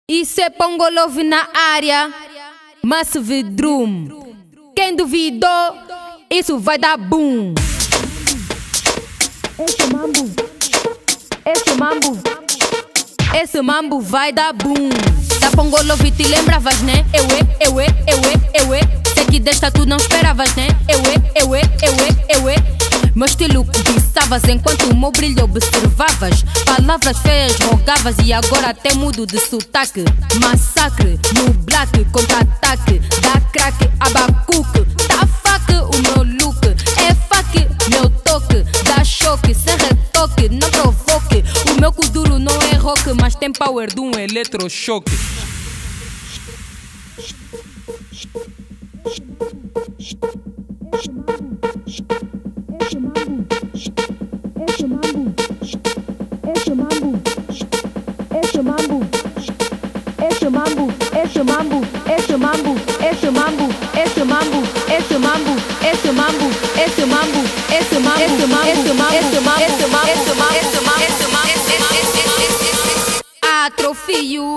Isso é Pongolove na área, Massive Drum. Quem duvidou, isso vai dar boom. Esse mambo vai dar boom. Da Pongolove te lembravas, né? Eu sei que desta tu não esperavas, né? Meu estilo cobiçavas enquanto o meu brilho observavas. Palavras feias rogavas e agora até mudo de sotaque. Massacre no black, contra-ataque. Dá crack, abacuque. Tá faque o meu look. É faque, meu toque. Dá choque, sem retoque, não provoque. O meu kuduro não é rock, mas tem power de um eletrochoque. Atrofio.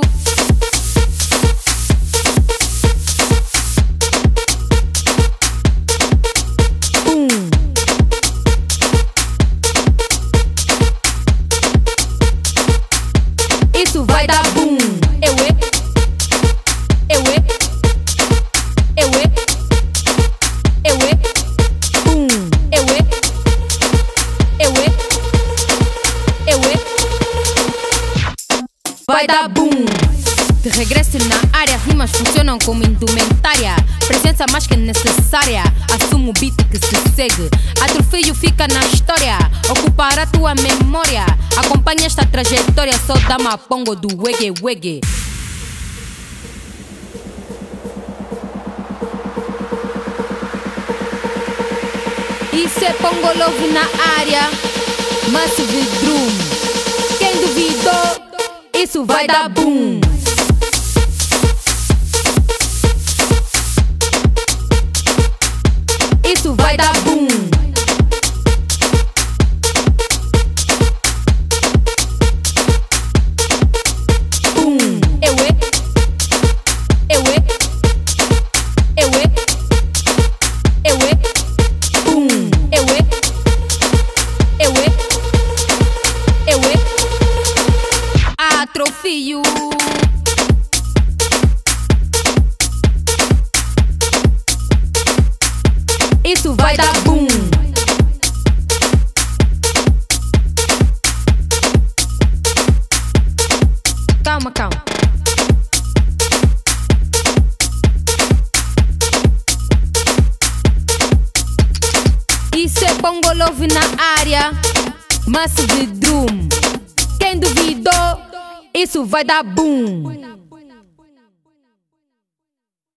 Isso vai dar boom. Vai dar boom. De regresso na área, rimas funcionam como indumentária. Presença mais que necessária. Assumo o beat que se segue. Atrofio fica na história. Ocupar a tua memória. Acompanha esta trajetória. Só dá-me pongo do wege. Isso é Pongolove na área, Massive Drum. Quem duvidou, isso vai dar boom. Isso vai dar boom. Boom. Atrofio. Isso vai dar boom. Calma. Isso é Pongolove na área, Massive Drum. Quem duvidou, isso vai dar boom.